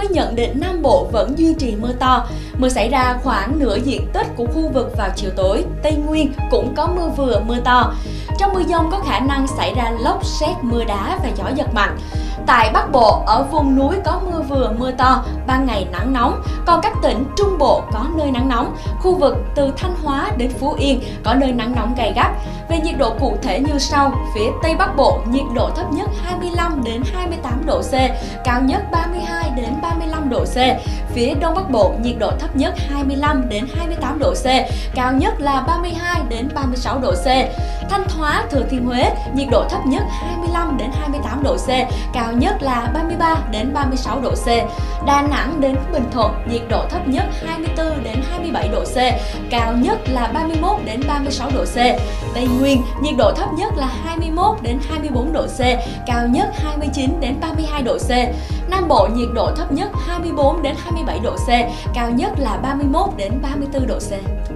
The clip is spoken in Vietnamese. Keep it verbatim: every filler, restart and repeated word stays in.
với nhận định Nam Bộ vẫn duy trì mưa to. Mưa xảy ra khoảng nửa diện tích của khu vực vào chiều tối. Tây Nguyên cũng có mưa vừa mưa to. Trong mưa dông có khả năng xảy ra lốc sét, mưa đá và gió giật mạnh. Tại Bắc Bộ, ở vùng núi có mưa vừa mưa to, ban ngày nắng nóng. Còn các tỉnh Trung Bộ có nơi nắng nóng. Khu vực từ Thanh Hóa đến Phú Yên có nơi nắng nóng gay gắt. Về nhiệt độ cụ thể như sau: phía Tây Bắc Bộ nhiệt độ thấp nhất hai mươi lăm đến hai mươi tám độ C, cao nhất ba mươi hai đến ba mươi lăm độ C. Phía Đông Bắc Bộ nhiệt độ thấp nhất hai mươi lăm đến hai mươi tám độ C, cao nhất là ba mươi hai đến ba mươi sáu độ C. Thanh Hóa, Thừa Thiên Huế nhiệt độ thấp nhất hai mươi lăm đến hai mươi tám độ C, cao nhất là ba mươi ba đến ba mươi sáu độ C. Đà Nẵng đến Bình Thuận nhiệt độ thấp nhất hai mươi tư đến hai mươi bảy độ C, cao nhất là ba mươi mốt đến ba mươi sáu độ C. Tây Nguyên nhiệt độ thấp nhất là hai mươi mốt đến hai mươi bốn độ C, cao nhất hai mươi chín đến ba mươi hai độ C. Nam Bộ nhiệt độ thấp nhất hai mươi bốn đến hai mươi bảy độ C, cao nhất là ba mươi mốt đến ba mươi tư độ C.